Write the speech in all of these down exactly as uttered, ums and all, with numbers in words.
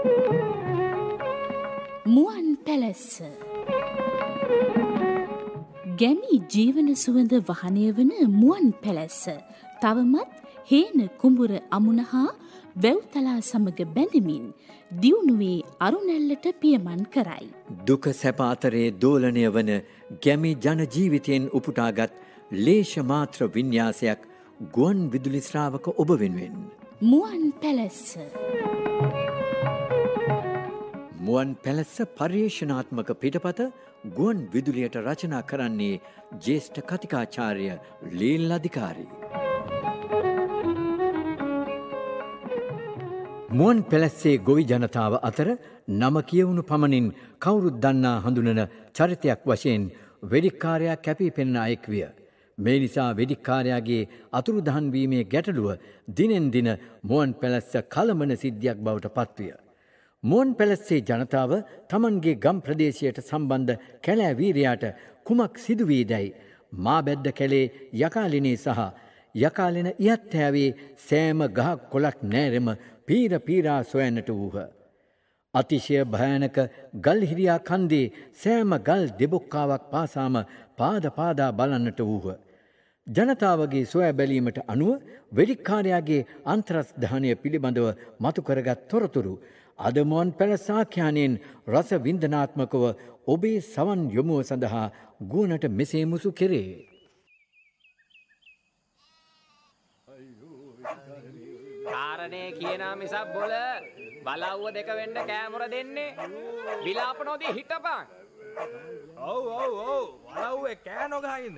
මුවන් පැලැස්ස ගැමි ජීවන සුවඳ වහනය වන මුවන් පැලැස්ස තවමත් හේන කුඹුර අමුණ හා වැව්තලා සමග බැඳමින් දියුණුවේ අරුණැල්ලට පියමන් කරයි. දුක සැප අතරේ දෝලනය වන ගැමි ජන ජීවිතයෙන් උපුටාගත් ලේෂ මාත්‍ර වින්‍යාසයක් ගුවන් විදුලි ශ්‍රාවක ඔබ වෙනුවෙන්. මුවන් පැලැස්ස. මුවන් පැලැස්ස පර්යේෂණාත්මක පිටපත ගුවන් විදුලියට රචනා කරන්නේ ජ්‍යෙෂ්ඨ කතිකාචාර්ය ලීල් අධිකාරී. මුවන් පැලැස්සේ ගොවි ජනතාව අතර නම කියවුණු පමණින් කවුරුත් දන්නා හඳුනන චරිතයක් වශයෙන් වෙදිකාරයා කැපී පෙනෙන අයෙක් විය. මේ නිසා වෙදිකාරයාගේ අතුරුදහන් වීමේ ගැටලුව දිනෙන් දින මුවන් පැලැස්ස කලමන සිද්ධියක් බවට පත්විය. මුවන් පැලැස්සේ ජනතාව තමන්ගේ ගම් ප්‍රදේශයට සම්බන්ධ කැලෑ වීරයාට කුමක් සිදුවීදැයි මාබැද්ද කැලේ යකාලිනේ සහ යකාලෙන ඉහත්හැවේ සෑම ගහක් කොළක් නෑරෙම පීර පීරා සොයන්නට වූහ. අතිශය භයානක ගල්හිරියා කන්දේ සෑම ගල් දෙබොක්කාවක් පාසාම පාද පාදා බලන්නට වූහ. ජනතාවගේ සොයා බැලීමට අනුව වෙදිකාරයාගේ අන්තරස්ධානය පිළිබඳව මතු කරගත් තොරතුරු අද මුවන් පැලැස්ස ආඛ්‍යානයෙන් රස වින්දනාත්මකව ඔබේ සවන් යොමුව සඳහා ගුවනට මෙසේ මුසු කෙරේ. කාරණේ කියනා මිසක් බොල බලව්ව දෙක වෙන්න කෑමොර දෙන්නේ විලාප නොදී හිටපන්. ඔව් ඔව් ඔව් බලව්වේ කෑ නොගහින්ද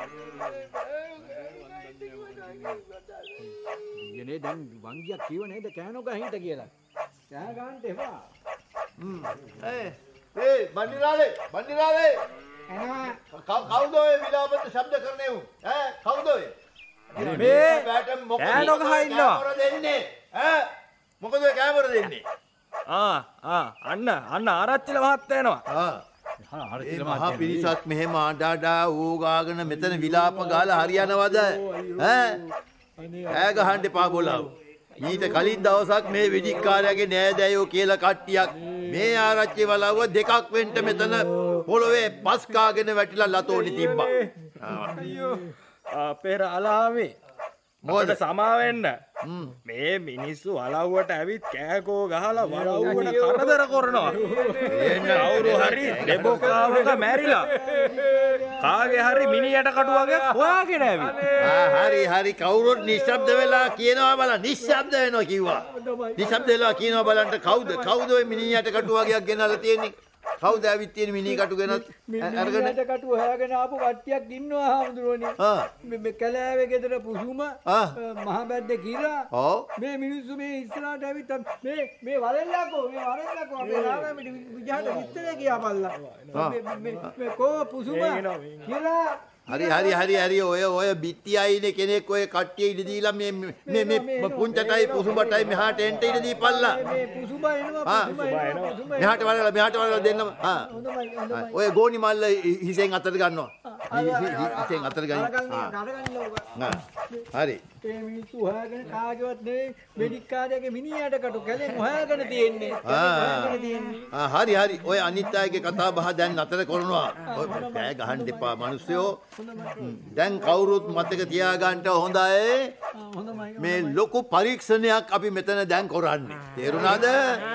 ඊනේ දැන් වංගියක් කිව්ව නේද කෑ නොගහින්ද කියලා. කෑ ගන්නට එපා. හ්ම් ඒ ඒ බණ්ඩිරාලේ බණ්ඩිරාලේ එනවා කවුද ඔය විලාපත් ශබ්ද කරන්නේ උ ඈ කවුද ඔය මේ කෑ නොගහින්නවා කෑමොර දෙන්නේ ඈ මොකද ඔය කෑමොර දෙන්නේ ආ ආ අන්න අන්න ආරච්චිල මහත්තයා එනවා ආ ආරච්චිල මහත්තයා මහා පිරිසක් මෙහෙම ආඩාඩා ඌගාගෙන මෙතන විලාප ගාලා හරියනවද ඈ ඈ ගහන්න එපා බොලව. ඊට කලින් දවසක් මේ වෙදිකාරයාගේ නෑදෑයෝ කියලා කට්ටියක් මේ ආරච්චි වලව්ව දෙකක් වෙන්න මෙතන පොළොවේ පස් කාගෙන වැටිලා ලතෝනි තිබ්බා. අයියෝ අපේ අලාවේ මොකද සමා වෙන්න මේ මිනිස්සු වලව්වට ඇවිත් කෑකෝ ගහලා වලව්වට කරදර කරනවා. එන්න කවුරු හරි දෙබොකාවක මැරිලා කාගේ හරි මිනියට කටුවගේ හොයාගෙන ඇවිත්. ආ හරි හරි කවුරුත් නිශ්ශබ්ද වෙලා කියනවා බලන්න. නිශ්ශබ්ද වෙනවා කිව්වා. නිශ්ශබ්ද වෙලා කියනවා බලන්න කවුද කවුද ඔය මිනියට කටුවගයක් ගෙනල්ලා තියෙන්නේ? කවුද ඇවිත් තියෙන මිනි කටු ගෙනත් අරගෙන මිනියට කටු හොයාගෙන ආපු කට්ටියක් ඉන්නවා හාමුදුරුවනේ. ආ මේ කැලෑවේ ගෙදර පුසුම ආ මහබැද්ද කිරා ඔව් මේ මිනිස්සු මේ ඉස්සරහට ඇවිත් මේ මේ වලල්ලාකෝ මේ වලල්ලාකෝ අපේ රාමයේ විජහට විස්තරේ කියාපල්ලා. මේ මේ කෝ පුසුම කිරා හරි හරි හරි හරි ඔය ඔය බිත්තියයිනේ කෙනෙක් ඔය කට්ටිය ඉඳ දීලා මේ මේ මේ පුංචටයි පුසුඹටයි මෙහාට එන්ට ඉඳ දීපල්ලා. මේ පුසුඹ එනවා පුසුඹ එනවා. මෙහාට වලලා මෙහාට වලලා දෙන්නම. ආ ඔය ගෝනි මල්ල හිසෙන් අතට ගන්නවා. හිසෙන් අතට ගන්න. හරි. මේ මිනිස්සු හොයාගෙන කාගේවත් නෙවෙයි වෙදිකාරයාගේ මිනිහට කටු කැලෙන් හොයාගෙන තියෙන්නේ. ආ හරි හරි ඔය අනිත් අයගේ කතා බහ දැන් අතර කරනවා. ඔය කෑ ගහන්න එපා මිනිස්සුયો. දැන් කවුරුත් මතක තියාගන්න හොඳයි මේ ලොකු පරීක්ෂණයක් අපි මෙතන දැන් කරන්නේ. තේරුණාද?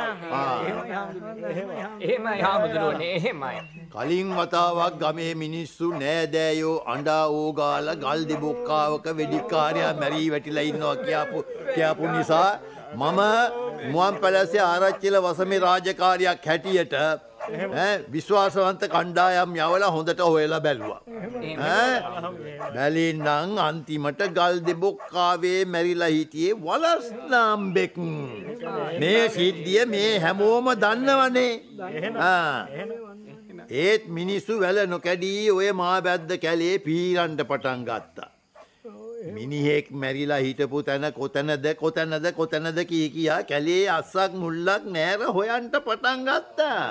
එහෙමයි හාමුදුරුවනේ එහෙමයි. කලින් වතාවක් ගමේ මිනිස්සු නෑදෑයෝ අඬා ඕගාලා ගල් දෙබොක්කාවක වෙදිකාරයා මැරී වැටිලා ඉන්නවා කියපු කියපු නිසා මම මුවන් පැලැස්සේ ආරච්චිල වසමේ රාජකාරියක් හැටියට ඈ විශ්වාසවන්ත කණ්ඩායම් යවලා හොඳට හොයලා බැලුවා. ඈ බැලින්නම් අන්තිමට ගල් දෙබොක්කාවේ මැරිලා හිටියේ වලස්නාම්බෙක්. මේ සිද්ධිය මේ හැමෝම දන්නවනේ. ආ ඒත් මිනිස්සු වැල නොකැඩී ඔය මාබැද්ද කැලේ පීරන්න පටන් ගත්තා. මිනිහෙක් මැරිලා හිටපු තැන කොතැනද කොතැනද කොතැනද කී කියා කැලේ අස්සක් මුල්ලක් නෑර හොයන්ට පටන් ගත්තා.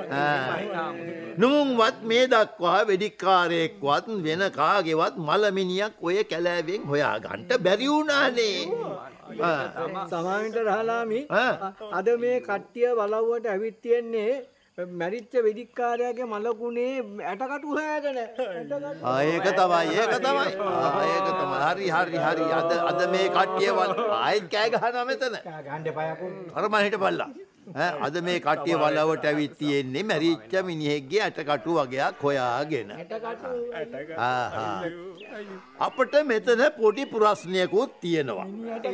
නුඹවත් මේ දක්වා වෙඩික්කාරයෙක්වත් වෙන කාගේවත් මලමිනියක් ඔය කැලෑවෙන් හොයා ගන්නට බැරි වුණානේ. සමාවෙන්ට රහලාමි අද මේ කට්ටිය බලව්වට ඇවිත් තියෙන්නේ මැරිච්ච වෙදිකාරයාගේ මලකුණේ ඇටකටු හොයාගෙන. ආ ඒක තමයි ඒක තමයි. ආ ඒක තමයි. හරි හරි හරි. අද අද මේ කට්ටිය ආයෙත් කෑ ගහනවා මෙතන. කෑ ගහන්න එපා යකෝ. අර මම හිටපල්ලා. ඈ අද මේ කට්ටිය බලවට ඇවිත් තියෙන්නේ මැරිච්ච මිනිහෙක්ගේ ඇටකටු වගේක් හොයාගෙන. ඇටකටු ආහා. අපිට මෙතන පොඩි ප්‍රශ්නයකුත් තියෙනවා.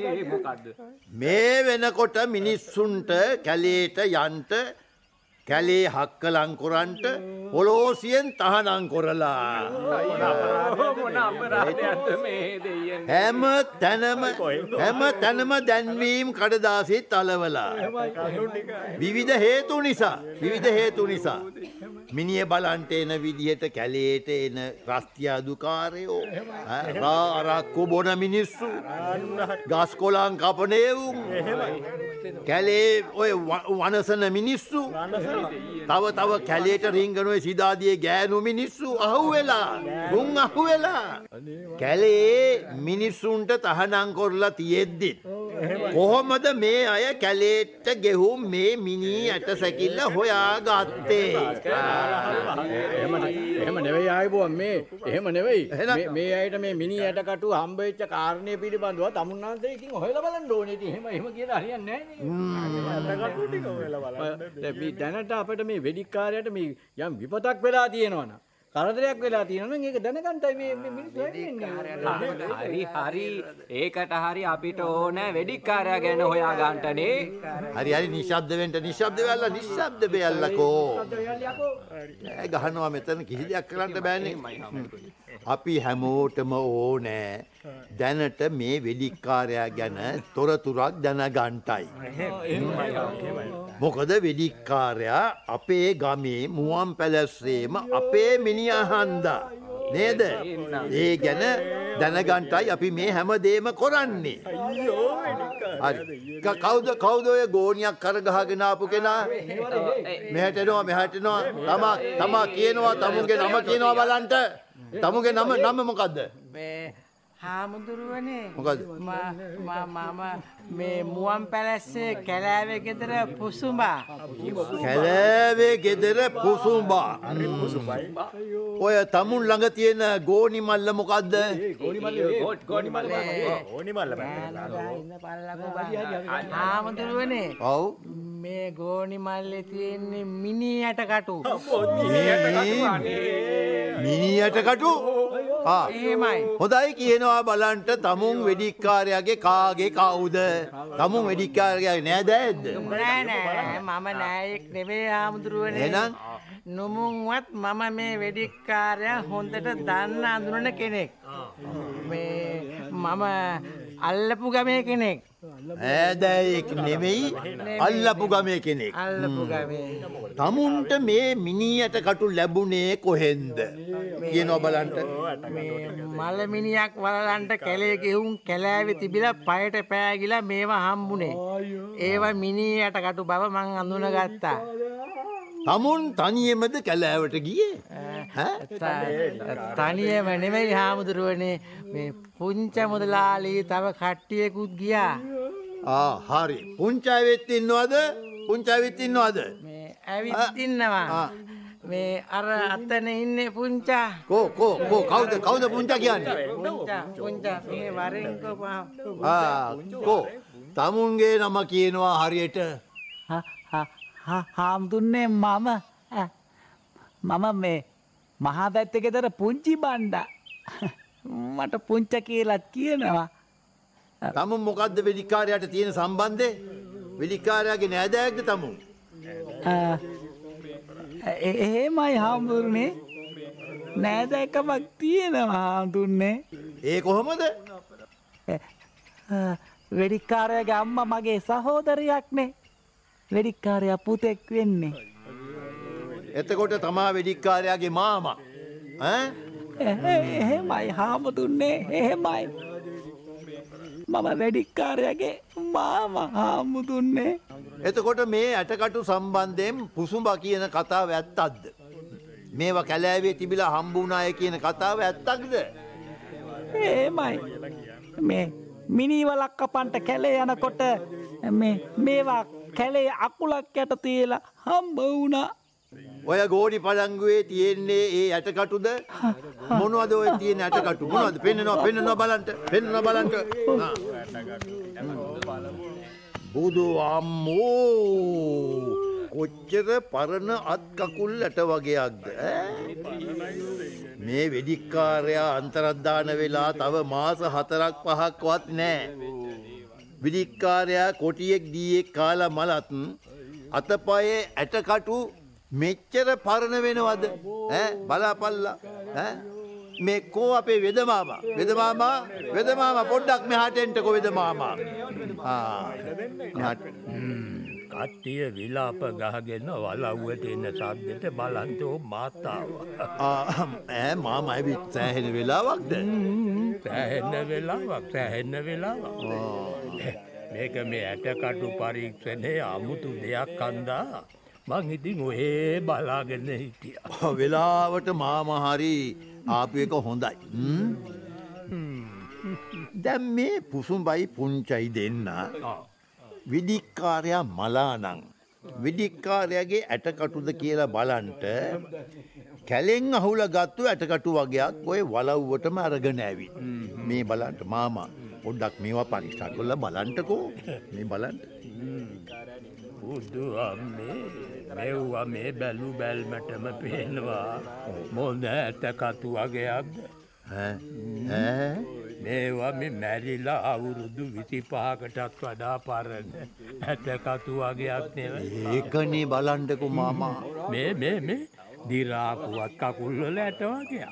මේ වෙනකොට මිනිස්සුන්ට කැලේට යන්න කැලේ හක්ක ලංකොරන්ට පොලෝසියෙන් තහනම් කරලා හැම තැනම හැම තැනම දැන්වීම් කඩදාසිත් අලවලා විවිධ හේතු නිසා විවිධ හේතු නිසා මිනිහ බලන්ට එන විදිහට කැලේට එන රස්තියාදුකාරයෝ රා අරක්කු බොන මිනිස්සු ගස් කොළන් කපන එවුන් කැලේ ඔය වනසන මිනිස්සු තව තව කැලේට රිංගනොයි සිදාදියේ ගෑනු මිනිස්සු අහුවෙලා මුන් අහුවෙලා කැලේ මිනිස්සුන්ට තහනම් කරලා තියෙද්දි කොහොමද මේ අය කැලේට ගෙහුම් මේ මිනි ඇට සැකිල්ල හොයාගත්තේ? එහෙම නෙවෙයි ආයිබෝ මේ එහෙම නෙවෙයි මේ අයට මේ මිනි ඇටකටු හම්බෙච්ච කාරණේ පිළිබඳව තමුන්නාන්සේ ඉතින් හොයලා බලන්න ඕනේ. ඉතින් එහෙම එහෙම කියලා හරියන්නේ නැහැ නේ. ඇටකටු ටික හොයලා බලන්න. මේ දැනට අපිට මේ වෙදිකාරයට මේ යම් විපතක් වෙලා තියෙනවනම් කරදරයක් වෙලා තියෙනවනම් ඒක දැනගන්නයි මේ මිනිස්සු වෙන්නේ. හරි හරි ඒකට හරි අපිට ඕන වෙදිකාරයා ගැන හොයා ගන්නටනේ. හරි හරි නිශ්ශබ්ද වෙන්න නිශ්ශබ්ද වෙලා නිශ්ශබ්ද වෙල්ලකෝ. ඒ ගහනවා මෙතන කිසි දෙයක් කරන්න බෑනේ. අපි හැමෝටම ඕනේ දැනට මේ වෙදිකාරයා ගැන තොරතුරක් දැනගන්නයි. මොකද වෙදිකාරයා අපේ ගමේ මුවන් පැලැස්සේම අපේ මිනිහා හන්දා නේද? ඒ ගැන දැනගන්නයි අපි මේ හැමදේම කරන්නේ. හරි. කවුද කවුද ඔය ගෝණියක් කරගහගෙන ආපු කෙනා? මෙහෙට එනවා මෙහෙට එනවා. තමා තමා කියනවා තමුන්ගේ නම කියනවා බලන්න. තමුන්ගේ නම නම මොකද්ද? මේ හාමුදුරුවනේ මොකද්ද? මම මේ මුවන් පැලැස්සේ කැලෑවේ ගෙදර පුසුඹා. කැලෑවේ ගෙදර පුසුඹා. ඔය තමුන් ළඟ තියෙන ගෝණි මල්ල මොකද්ද? ගෝණි මල්ල ගෝණි මල්ල ගෝණි මල්ල හාමුදුරුවනේ. ඔව්. මේ ගෝණි මල්ලේ තියෙන්නේ මිනි ඇටකටු. මිනි ඇටකටු? ආ එහෙමයි. හොඳයි කියනවා බලන්ට තමුන් වෙදිකාරයාගේ කාගේ කවුද? තමුන් වෙදිකාරයාගේ නෑදෑයක්ද? නෑ නෑ මම නෑයෙක් නෙවෙයි හාමුදුරුවනේ. එහෙනම් නුමුන්වත් මම මේ වෙදිකාරයා හොඳට දන්න අඳුනන කෙනෙක්. මේ මම අල්ලපු ගමේ කෙනෙක්. ඈදෑයෙක් නෙමෙයි අල්ලපු ගමේ කෙනෙක්. අල්ලපු ගමේ. තමුන්ට මේ මිනි ඇටකටු ලැබුණේ කොහෙන්ද? කියනවා බලන්න. මේ මල මිනියක් වලලන්ට කැලේ ගෙහුම් කැලෑවේ තිබිලා පයට පෑගිලා මේවා හම්බුනේ. ඒවා මිනි ඇටකටු බව මං අඳුනගත්තා. තමුන් තනියමද කැලෑවට ගියේ? තනියම නෙමෙයි හාමුදුරුවනේ මේ පුංච මුදලාලි තව කට්ටියකුත් ගියා. ආ හරි. පුංචාවෙත් ඉන්නවද? පුංචාවෙත් ඉන්නවද? මේ ඇවිත් ඉන්නවා. මේ අර අතන ඉන්නේ පුංචා. කෝ කෝ කෝ කවුද කවුද පුංචා කියන්නේ? පුංචා පුංචා මේ වරෙන් කොපා. ආ කෝ තමුන්ගේ නම කියනවා හරියට? හාමුදුරනේ මම මම මේ මහා පැත්තේ ගෙදර පුංචි බණ්ඩා. මට පුංච කියලාත් කියනවා. තමුන් මොකද්ද වෙදිකාරයාට තියෙන සම්බන්ධය? වෙදිකාරයාගේ නෑදෑයක්ද තමුන්? එහෙමයි හාමුදුරනේ. නෑදෑකමක් තියෙනවා හාමුදුරනේ. ඒ කොහොමද? වෙදිකාරයාගේ අම්මා මගේ සහෝදරියක්නේ. වෙදිකාරයා පුතෙක් වෙන්නේ. එතකොට තමා වෙදිකාරයාගේ මාමා. ඈ? එහෙමයි හාමුදුරනේ එහෙමයි. මම වැඩික්කාරයාගේ මාමා හාමුදුරනේ. එතකොට මේ ඇටකටු සම්බන්ධයෙන් පුසුඹා කියන කතාව ඇත්තක්ද? මේවා කැලෑවේ තිබිලා හම්බ වුණාය කියන කතාව ඇත්තක්ද? එහෙමයි. මේ මිනිවලක් කපන්ට කැලේ යනකොට මේ මේවා කැලේ අකුලක් යට තියලා හම්බ වුණා. ඔය ගෝඩි පළංගුවේ තියෙන්නේ ඒ ඇටකටුද? මොනවද ඔය තියෙන ඇටකටු? මොනවද? පෙන්නනවා පෙන්නනවා බලන්න. පෙන්නනවා බලන්න. බුදු අම්මෝ කොච්චර පරණ අත් කකුල් ඇට වගේක්ද? මේ වෙදිකාරයා අන්තරද්දාන වෙලා තව මාස හතරක් පහක්වත් නැහැ. වෙදිකාරයා කොටියෙක් දීයෙක් කාලා මලත් අතපයේ ඇටකටු මෙච්චර පරණ වෙනවද? ඈ බලාපල්ලා. ඈ මේ කෝ අපේ වෙද මාමා? වෙද මාමා වෙද මාමා පොඩ්ඩක් මෙහාට එන්නකෝ වෙද මාමා. ආ කට්ටිය විලාප ගහගෙන වලව්වට එන සද්දෙට බලන්තෝ මාතාව. ඈ මාමා ඇවිත් සෑහෙන වෙලාවක්ද? සෑහෙන වෙලාවක් සෑහෙන වෙලාවක්. මේක මේ ඇටකටු පරීක්ෂණයේ අමුතු දෙයක් හන්දා මං ඉතින් ඔහේ බලාගෙන හිටියා. වෙලාවට මාමා හරි ආපු එක හොඳයි. දැන් මේ පුසුඹයි පුංචයි දෙන්න විදික්කාරයා මලානං විදික්කාරයාගේ ඇටකටුද කියලා බලන්ට කැලෙන් අහුලා ගත්තු ඇටකටු වගේක් ඔය වලව්වටම අරගෙන ඇවිත්. මේ බලන්න මාමා පොඩ්ඩක් මේවා පරීක්ෂා කරලා බලන්නකෝ. මේ බලන්න. බුදු අම්මේ මෙව්වා මේ බැලු බැල්මටම පේනවා මොන ඇටකටු වගේක්ද? ඈ ඈ මේවා මේ මැරිලා අවුරුදු විසිපහකටත් වඩා පරණ ඇටකටු වගේක් නෙවෙයි. ඒකනේ බලන්නකෝ මාමා. මේ මේ මේ දිරාපුවත් කකුල් වල ඇට වගේක්.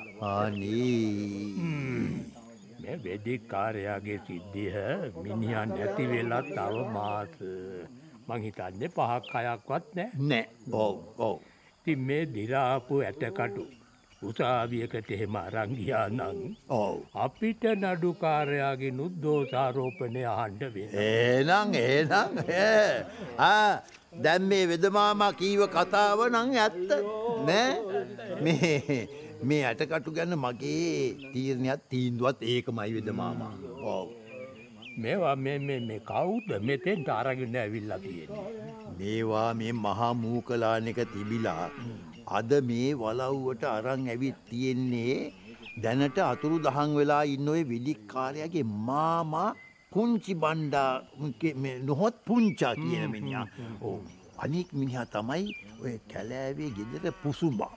අනේ මේ වෙදිකාරයාගේ සිද්ධිය මිනිහා නැති වෙලා තව මාස මං හිතන්නේ පහක් හයක්වත් නෑ. නෑ. ඔව් ඔව්. ඉතින් මේ දිරාපු ඇටකටු උසාවියකට එහෙම අරන් ගියා නම් ඔව් අපිට නඩුකාරයාගේ නුද්දෝෂාරෝපණය අහන්න වෙනවා. එහෙනම් එහෙනම් ආ දැන් මේ වෙද මාමා කීව කතාව නම් ඇත්ත නෑ. මේ මේ ඇටකටු ගැන මගේ තීරණයක් තීන්දුවත් ඒකමයි වෙද මාමා. ඔව් මේවා මේ මේ මේ කවුද මෙතෙන්ට අරගෙන ඇවිල්ලා තියෙන්නේ? මේවා මේ මහා මූකලානෙක තිබිලා අද මේ වලව්වට අරන් ඇවිත් තියෙන්නේ දැනට අතුරු දහන් වෙලා ඉන්න ඔය විලික්කාරයාගේ මාමා පුංචි බණ්ඩා නොහොත් පුංචා කියන මිනිහා. ඔව් අනික් මිනිහා තමයි ඔය කැලෑවේ ගෙදර පුසුඹා.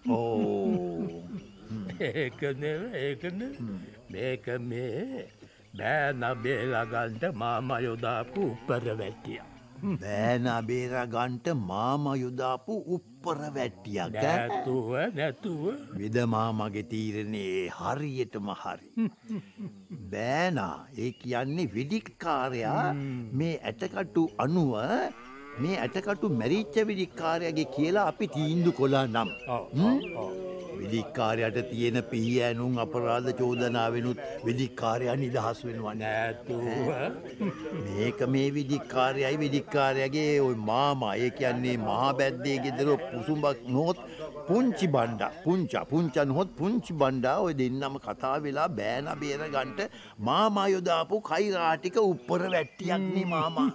ඕ ඒක නෙවෙයි ඒක මේක මේ බෑන බේලා ගන්න මාමා යොදාපු උප්පර වැට්ටියක්. බෑන බේලා ගන්න මාමා යොදාපු උප්පර වැට්ටියක්. නැතුව නැතුව විද මාමාගේ තීරණේ හරියටම හරි. බෑනා ඒ කියන්නේ වෙදිකාරයා මේ ඇටකටු අනුව මේ ඇටකටු මැරිච්ච වෙදිකාරයාගේ කියලා අපි තීන්දුව කළා නම් වෙදිකාරයාට තියෙන පිහියනුන් අපරාධ චෝදනාවෙනුත් වෙදිකාරයා නිදහස් වෙනවා නැතුව. මේක මේ වෙදිකාරයයි වෙදිකාරයාගේ ওই මාමා ඒ කියන්නේ මහා බැද්දේ ගෙදර පුසුඹක් නොත් පුංචි බණ්ඩා පුංචා පුංචා නොත් පුංචි බණ්ඩා ඔය දෙන්නම කතා වෙලා බෑන බේර ගන්නට මාමා යොදාපු කෛරාටික උප්පර වැට්ටියක් නේ මාමා.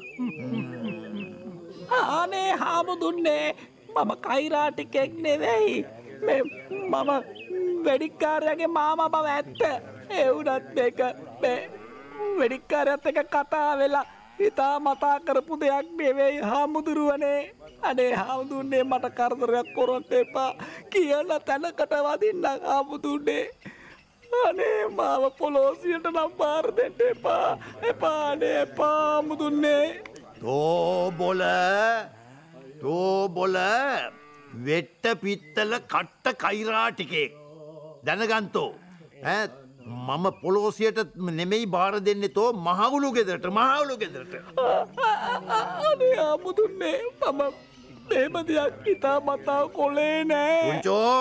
අනේ හාමුදුරනේ මම කෛරාටිකෙක් නෙවෙයි. මේ මම වෙදිකාරයාගේ මාමා බව ඇත්ත. ඒ වුණත් මේක මේ වෙදිකාරයාත් එක්ක කතා වෙලා හිතා මතා කරපු දෙයක් නෙවෙයි හාමුදුරුවනේ. අනේ හාමුදුරනේ මට කරදරයක් කරන්න එපා කියලා තැනකට වදින්න හාමුදුරනේ. අනේ මාව පොලොසියට නම් බාර දෙන්න එපා. එපා නේ එපා හාමුදුරනේ. තෝ බොල තෝ බොල වෙට්ට පිත්තල කට්ට කෛරාටිකෙක් දැනගන්තෝ. ඈ මම පොලොසියට නෙමෙයි බාර දෙන්නේ තෝ මහවුලු ගෙදරට මහවුලු ගෙදරට. අනේ හාමුදුරනේ මම මේම දෙයක් හිතා මතා කොලේ නෑ. පුංචෝ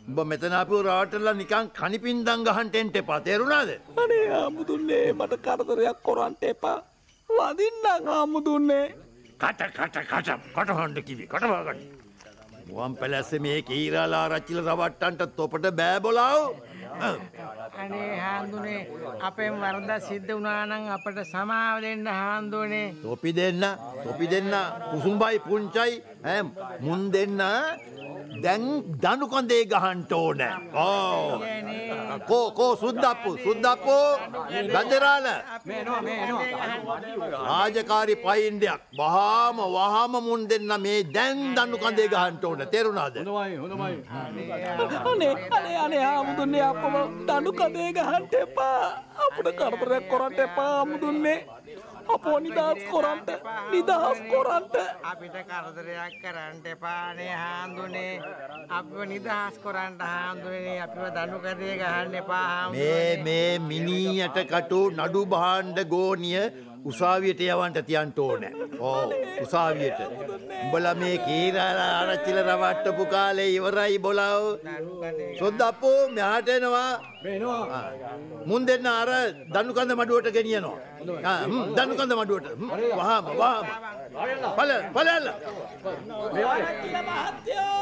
උඹ මෙතන අපිව රවට්ටලා නිකන් කණිපින්දම් ගහන්න එන්න එපා. තේරුණාද? අනේ ආමුදුන්නේ මට කරදරයක් කරන්න එපා. වදින්නම් ආමුදුන්නේ. කට කට කට කටහඬ කිවි කටවගන්න. මුවන් පැලැස්සේ මේ කීරාලා ආරච්චිල රවට්ටන්ට තොපට බෑ බොලාව. අනේ හාන්දුනේ අපෙන් වරදක් සිද්ධ වුණා නම් අපට සමාව දෙන්න හාන්දුනේ. තොපි දෙන්න තොපි දෙන්න කුසුම්බයි පුංචයි ඈ මුන් දෙන්න දැන් දණු කඳේ ගහන්න ඕන. ඕ කෝ කෝ සුද්දප්පු සුද්දප්පු ගන්දරාල මේනෝ මේනෝ රාජකාරී පයින්ඩයක් වහාම වහාම මුන් දෙන්න මේ දැන් දණු කඳේ ගහන්න ඕන. තේරුණාද? හොඳයි හොඳයි. අනේ අනේ අනේ ආමුදුන්නේ අපව දඬු කඳේ ගහන්න එපා. අපිට කරදරයක් කරන්න එපා ආමුදුන්නේ. අපෝ නිදහස් කරන්න නිදහස් කරන්න අපිට කරදරයක් කරන්න එපානේ හාන්දුනේ. අපිව නිදහස් කරන්න හාන්දුනේ. අපිව දඬු කඳේ ගහන්න එපා හාන්දුනේ. මේ මේ මිනියට කටු නඩු භාණ්ඩ ගෝනිය උසාවියට යවන්න තියන්න ඕනේ. ඕ උසාවියට. උඹලා මේ කීරාලා ආරච්චිල රවට්ටපු කාලේ ඉවරයි බොලාව. සොද්දප්පෝ මෙහාට එනවා. මේනවා. මුන් දෙන්න අර දණු කඳ මඩුවට ගෙනියනවා. ආ දණු කඳ මඩුවට. වහාම වහාම. පල පලල්ල. ආරච්චිල මහත්තයෝ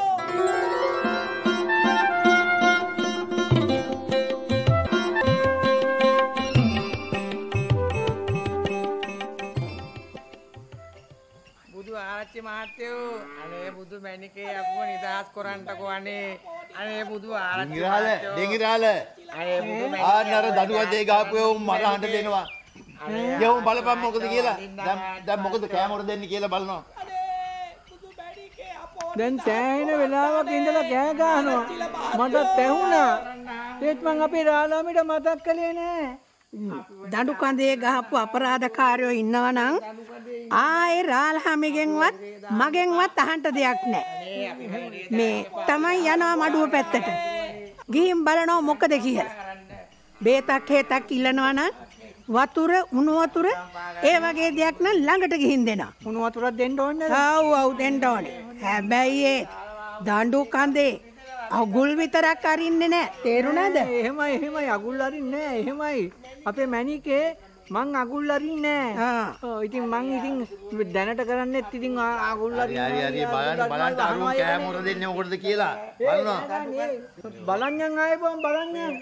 ආරච්චි මහත්තයෝ අනේ බුදු මැණිකේ අපව නිදහස් කරන්නකෝ අනේ අනේ බුදු ආරච්චි මහත්තයෝ දෙංගිරාල අනේ බුදු ආන්න අර දඩු අධේ ගහපු එවුන් මර හඬ දෙනවා. යවුන් බලපන් මොකද කියලා. දැන් දැන් මොකද කෑමොර දෙන්නේ කියලා බලනවා. දැන් සෑහෙන වෙලාවක් ඉඳලා කෑ ගහනවා. මට තැහුණා. ඒත් මං අපේ රාලාමිට මතක් කළේ නෑ. දඬු කඳේ ගහපු අපරාධකාරයෝ ඉන්නවා නම් ආයේ රාල්හාමිගෙන්වත් මගෙන්වත් අහන්න දෙයක් නැහැ. මේ තමයි යනවා මඩුව පැත්තට. ගිහින් බලනවා මොකද කියලා. බේතක් හේතක් ඉල්ලනවා නම් වතුර උණු වතුර ඒ වගේ දෙයක් නම් ළඟට ගිහින් දෙනවා. උණු වතුරක් දෙන්න ඕනේ නේද? ආව් ආව් දෙන්න ඕනේ. හැබැයි ඒ දඬු කඳේ අගුල් විතරක් අරින්නේ නැහැ. තේරුණාද? එහෙමයි එහෙමයි අගුල් අරින්නේ නැහැ. එහෙමයි. අපේ මැණිකේ මං අගුල් අරින්නේ නැහැ. ඔව් ඉතින් මං ඉතින් දැනට කරන්නේත් ඉතින් අගුල් අරින්නේ. හරි හරි බලන්න බලන්න අරුන් කෑමොර දෙන්නේ මොකටද කියලා බලනවා. බලන්නම් ආයේ බම් බලන්නම්.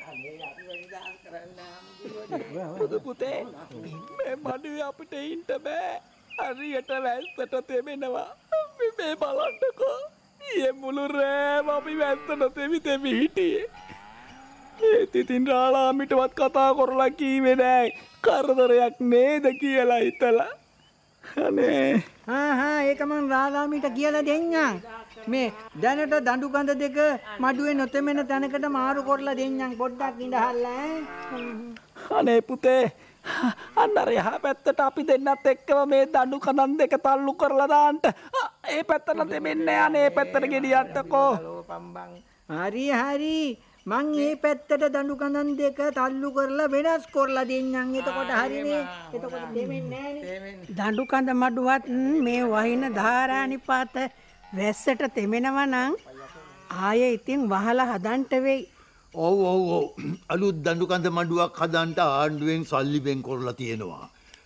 පුදු පුතේ මේ මඩුවේ අපිට ඉන්න බෑ. හරියට වැස්සට තෙමෙනවා. මේ බලන්නකෝ. ඊයේ මුළු රෑම අපි වැස්සට තෙමි තෙමි හිටියේ. ඒත් ඉතින් රාලාමිටවත් කතා කරලා කීවේ නෑ. කරදරයක් නේද කියලා හිතලා. අනේ හා හා ඒක මං රාලාමිට කියලා දෙන්නම්. මේ දැනට දඬු කඳ දෙක මඩුවේ නොතෙමෙන තැනකට මාරු කරලා දෙන්නම්. පොඩ්ඩක් ඉඳහල්ලා. අනේ පුතේ අන්න අර යහ පැත්තට අපි දෙන්නත් එක්කම මේ දඬු කඳන් දෙක තල්ලු කරලා දාන්න. ඒ පැත්තට දෙමින්නේ අනේ ඒ පැත්තට ගෙඩියන්නකෝ. හරි හරි මං මේ පැත්තට දඬු කඳන් දෙක තල්ලු කරලා වෙනස් කරලා දෙන්නම්. එතකොට හරිනේ. එතකොට දෙමින්නේ නෑනේ. දඬු කඳ මඩුවත් මේ වහින ධාරානිපාත වැස්සට තෙමෙනවා නම් ආයේ ඉතින් වහලා හදන්න වෙයි. ඔව් ඔව් ඔව් අලුත් දඬු කඳ මඩුවක් හදන්න ආණ්ඩුවෙන් සල්ලි වෙන් කරලා තියෙනවා.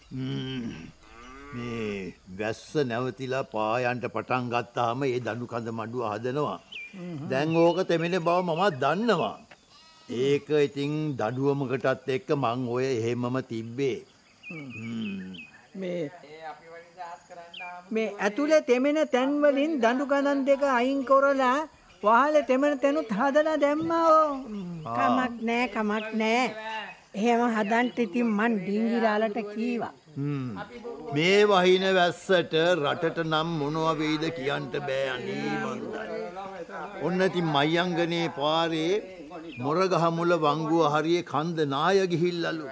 මේ වැස්ස නැවතිලා පායන්ට පටන් ගත්තාම ඒ දඬු කඳ මඩුව හදනවා. දැන් ඕක තෙමෙන බව මම දන්නවා. ඒක ඉතින් දඬුවමකටත් එක්ක මං ඔය එහෙමම තිබ්බේ. මේ මේ ඇතුලේ තෙමෙන තැන් වලින් දඬු කඳන් දෙක අයින් කරලා වහලේ තෙමෙන තැනුත් හදලා දැම්මා. කමක් නෑ කමක් නෑ. එහෙම හදන්න ඉතින් මං ඩිංගිරාලට කීවා. මේ වහින වැස්සට රටට නම් මොනවා වෙයිද කියන්න බෑ අනේ මන්දා. ඔන්න ඉතින් මයංගනේ පාරේ මොරගහ මුල වංගුව හරියේ කන්ද නාය ගිහිල්ලලු.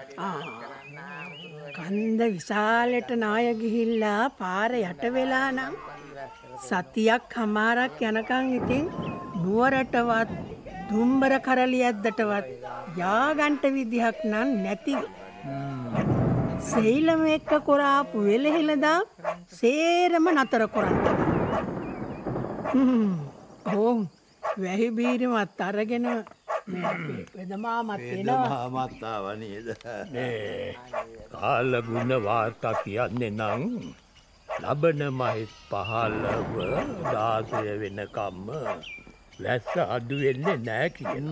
කන්ද විශාලට නාය ගිහිල්ලා පාර යට වෙලා නම් සතියක් හමාරක් යනකම් ඉතින් නුවරටවත් දුම්බර කරලියද්දටවත් යාගන්ට විදිහක් නම් නැතිව. සේලම එක්ක කොරාපු වෙලහෙලදා සේරම නතර කරන්න. හ්ම්. ඔව් වැහි බීරිමත් අරගෙන වෙදමාමත් එනවා. වෙදමාමත් ආව නේද? මේ කාලගුණ වාර්තා කියන්නේ නම් ලබන මහත් පහළව දාසය වෙනකම්ම වැස්ස අඩු වෙන්නේ නැහැ කියන.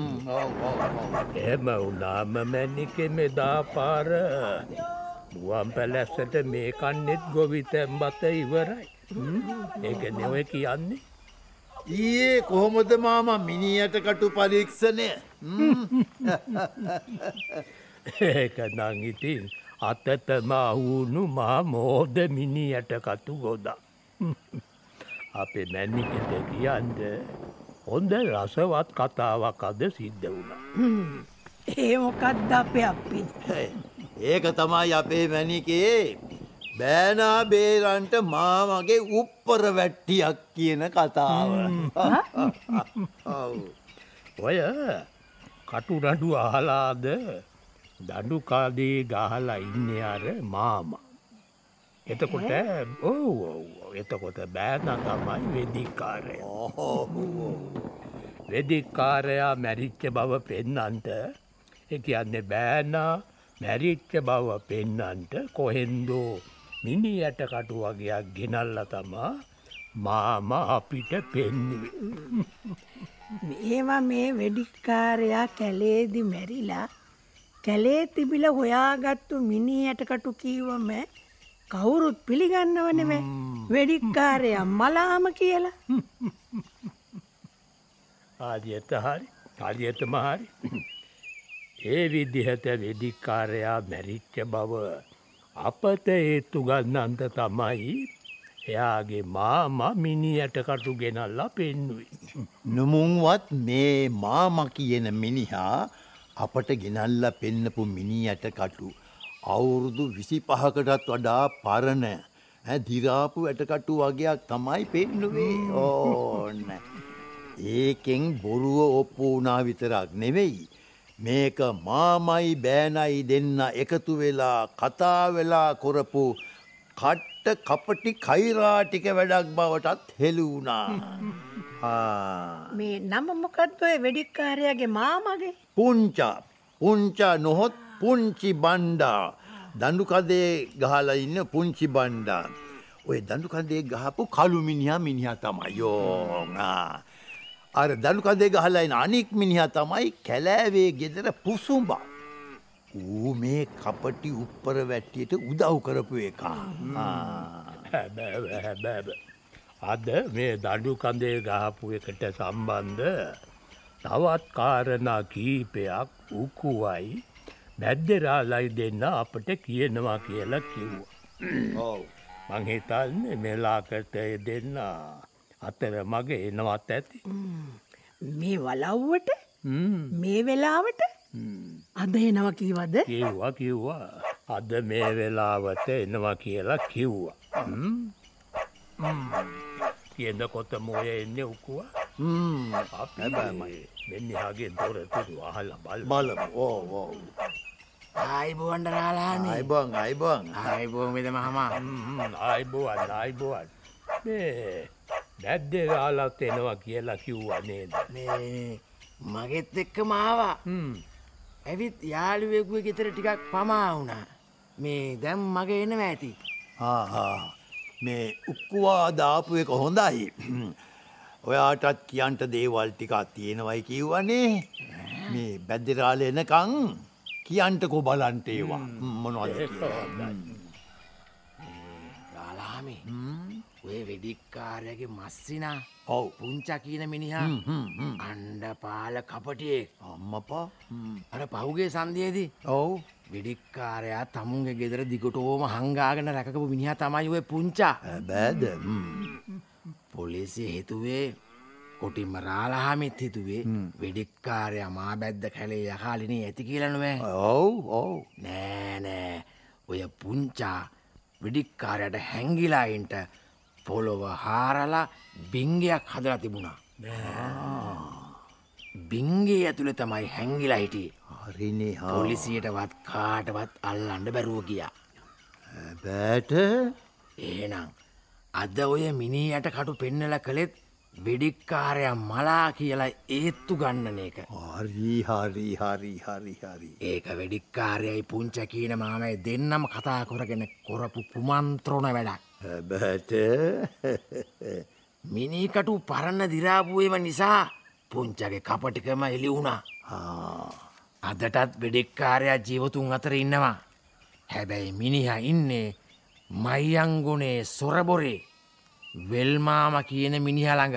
එහෙම වුණාම මැනිකේ මෙදා පාර මුවන් පැලැස්සට මේ කන්නේත් ගොවිතැන්පත ඉවරයි. ඒක නෙවෙයි කියන්නේ. ඊයේ කොහොමද මාමා මිනියට කටු පරීක්ෂණය? ඒක නම් ඉතින් අතතම වුණු මා මෝද මිනියට කටු ගොඩක්. අපේ මැනිකට කියන්නේ හොඳ රසවත් කතාවක් අද සිද්ධ වුණා. ඒ මොකක්ද අපේ අප්පි? ඒක තමයි අපේ මැනිකේ බෑනා බේරන්ට මාමගේ උප්පර වැට්ටියක් කියන කතාව. ඔය කටු රඬු අහලාද දඬු කාදී ගහලා ඉන්නේ අර මාමා. එතකොට ඔව් ඔව් එතකොට බෑනා තමයි වෙදිකාරයා. වෙදිකාරයා මැරිච්ච බව පෙන්නන්ට ඒ කියන්නේ බෑනා මැරිච්ච බව පෙන්නන්ට කොහෙන්දෝ මිනියට කටු වගේක් ගෙනල්ලා තමා මාමා අපිට පෙන්නුවේ. මේවා මේ වෙදිකාරයා කැලේදි මැරිලා කැලේ තිබිලා හොයාගත්තු මිනියට කටු කීවම කවුරුත් පිළිගන්නව නෙමෙයි වෙදිකාරයා මලාම කියලා. ආදියට හරි ආදියටම හරි. ඒ විදිහට වෙදිකාරයා මැරිච්ච බව අපට හේතු ගන්නන්ට තමයි එයාගේ මාමා මිනියට කටු ගෙනල්ලා පෙන්නුවේ. නොමුන්වත් මේ මාමා කියන මිනිහා අපට ගෙනල්ලා පෙන්නපු මිනියට කටු අවුරුදු විසිපහකටත් වඩා පරණ ඈ දිරාපු ඇටකටු වගේක් තමයි පෙන්නුවේ. ඕන්න. ඒකෙන් බොරුව ඔප්පු වුණා විතරක් නෙවෙයි. මේක මාමයි බෑනයි දෙන්න එකතු වෙලා කතා වෙලා කරපු කට්ට කපටි කෛරාටික වැඩක් බවටත් හෙළි වුණා. මේ නම මොකද්ද ඔය වෙදිකාරයාගේ මාමගේ? පුංචා. පුංචා නොහොත් පුංචි බණ්ඩා. දඬු කඳේ ගහලා ඉන්න පුංචි බණ්ඩා. ඔය දඬු කඳේ ගහපු කළු මිනිහා මිනිහා තමයි. යෝනා. අර දඬු කඳේ ගහලා ඉන්න අනික් මිනිහා තමයි කැලෑවේ ගෙදර පුසුඹා. ඌ මේ කපටි උප්පර වැට්ටියට උදව් කරපු එක. අද මේ දඬු කඳේ ගහපු එකට සම්බන්ධ තවත් කාරණා කීපයක් උකුවයි මැද්දරාලයි දෙන්න අපට කියනවා කියලා කිව්වා. ඔව්. මං හිතන්නේ මෙලාකට දෙන්න අතර මගේ එනවත් ඇති. මේ වලව්වට මේ වෙලාවට අද එනවා කීවද? කිව්වා කිව්වා. අද මේ වෙලාවට එනවා කියලා කිව්වා. කියනකොට මොය එන්නේ උකුවා. හ්ම්. අපි මෙන්නහගේ දොරටු අහලා බලමු. බලමු. ඔව් ඔව්. ආයිබෝන් දරාලානේ. ආයිබෝන් ආයිබෝන්. ආයිබෝන් මෙද මහමා. ආයිබෝන් ආයිබෝන්. මේ දැද්දේ ගාලත් එනවා කියලා කිව්වා නේද? මේ මගෙත් එක්කම ආවා. හ්ම්. ඇවිත් යාළුවෙකුගේ ගෙදර ටිකක් පමා වුණා. මේ දැන් මගේ එනවා ඇති. හා හා. මේ උක්කුවා දාපු එක හොඳයි. ඔයාටත් කියන්න දේවල් ටිකක් තියෙනවයි කිව්වනේ. මේ බැද්දරාල එනකන් කියන්නකෝ බලන්න ඒවා. මොනවද කියලා. රාලාමි. ඔය වෙදිකාරයාගේ මස්සිනා. ඔව්. පුංචා කියන මිනිහා. අණ්ඩපාල කපටියෙක්. අම්මපා. අර පහුගිය සන්ධියේදී. ඔව්. වෙදිකාරයා තමුන්ගේ ගෙදර දිගටම හංගාගෙන රැකපු මිනිහා තමයි ඔය පුංචා. බෑද? පොලිසිය හිතුවේ කොටින්ම රාලහාමිත් හිතුවේ වෙදිකාරයා මා බැද්ද කැලේ යකාලිනේ ඇති කියලා නෙවෙයි. ඔව් ඔව්. නෑ නෑ. ඔය පුංචා වෙදිකාරයාට හැංගිලා ඉන්න පොළොව හාරලා බිංගයක් හදලා තිබුණා. බිංගේ ඇතුලේ තමයි හැංගිලා හිටියේ. හරිනේ. පොලිසියටවත් කාටවත් අල්ලන්න බැරුව ගියා. බෑට එහෙනම් අද ඔය මිනියට කටු පෙන්නලා කළෙත් වෙඩික්කාරයා මලා කියලා ඒත්තු ගන්නන එක. හරි හරි හරි හරි හරි. ඒක වෙඩික්කාරයයි පුංච කියන මාමයි දෙන්නම කතා කරගෙන කරපු කුමන්ත්‍රණ වැඩක්. හැබැට මිනිකටු පරණ දිරාපුුවම නිසා පුංචගේ කපටිකම එලි වුණා. අදටත් වෙඩික්කාරයා ජීවතුන් අතර ඉන්නවා. හැබැයි මිනිහා ඉන්නේ මයියංගුණේ සොරබොරේ වෙල්මාම කියන මිනිහා ළඟ.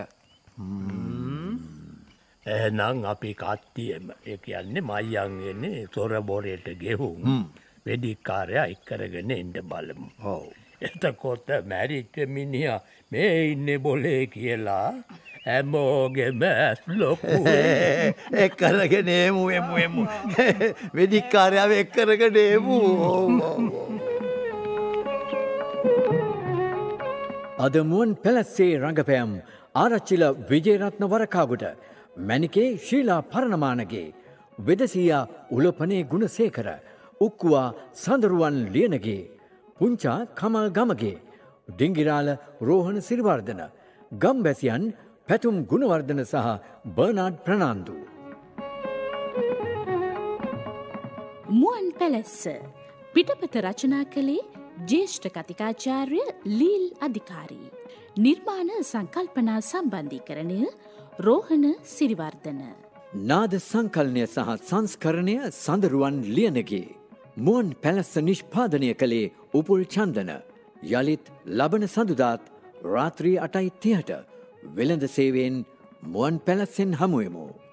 එහෙනම් අපි කට්ටියම ඒ කියන්නේ මයියංගනේ සොරබොරේට ගෙහුම් වෙඩික්කාරයා එක්කරගෙන එන්න බලමු. ඔව්. එතකොට මැරිච්ච මිනිහා මේ ඉන්නේ බොලේ කියලා හැමෝගෙම ඇස් ලොකු එක්කරගෙන එමු එමු එමු. වෙඩික්කාරයාව එක්කරගෙන එමු. අද මුවන් පැලස්සේ රඟපෑම් ආරච්චිල විජේරත්න වරකාගුට මැනිකේ ශීලා පරණමානගේ වෙදසියා උලපනේ ගුණසේකර උක්කුවා සඳරුවන් ලියනගේ පුංචා කමල් ගමගේ ඩිංගිරාල රෝහණ සිරිවර්ධන ගම්බැසියන් පැතුම් ගුණවර්ධන සහ බර්නාඩ් ප්‍රනාන්දු. මුවන් පැලැස්ස පිටපත රචනා කළේ ජේෂ්ඨ කතිකාචාර්ය ලීල් අධිකාරී. නිර්මාණ සංකල්පනා සම්බන්ධීකරණය රෝහණ සිරිවර්ධන. නාද සංකලනය සහ සංස්කරණය සඳරුවන් ලියනගේ. මුවන් පැලැස්ස නිෂ්පාදනය කළේ උපුල් චන්දන. යළිත් ලබන සඳුදාත් රාත්‍රී අටයි තිහට වෙළඳ සේවයෙන් මුවන් පැලැස්සෙන් හමුවෙමු.